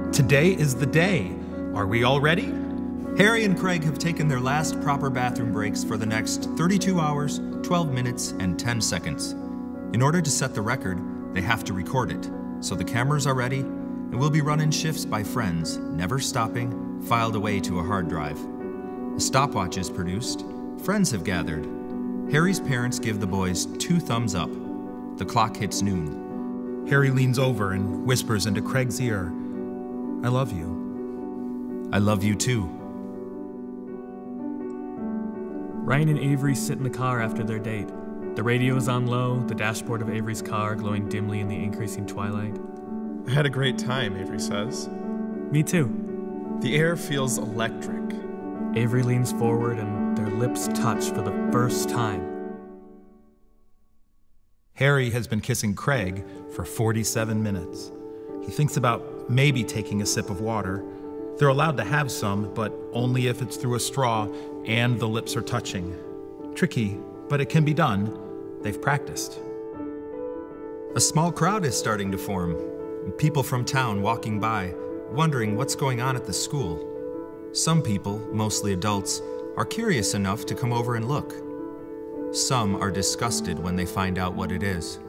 Today is the day. Are we all ready? Harry and Craig have taken their last proper bathroom breaks for the next 32 hours, 12 minutes, and 10 seconds. In order to set the record, they have to record it. So the cameras are ready, and we'll be running shifts by friends, never stopping, filed away to a hard drive. A stopwatch is produced. Friends have gathered. Harry's parents give the boys 2 thumbs up. The clock hits noon. Harry leans over and whispers into Craig's ear, "I love you." I love you too. Ryan and Avery sit in the car after their date. The radio is on low, the dashboard of Avery's car glowing dimly in the increasing twilight. I had a great time, Avery says. Me too. The air feels electric. Avery leans forward and their lips touch for the first time. Harry has been kissing Craig for 47 minutes. He thinks about maybe taking a sip of water. They're allowed to have some, but only if it's through a straw and the lips are touching. Tricky, but it can be done. They've practiced. A small crowd is starting to form. People from town walking by, wondering what's going on at the school. Some people, mostly adults, are curious enough to come over and look. Some are disgusted when they find out what it is.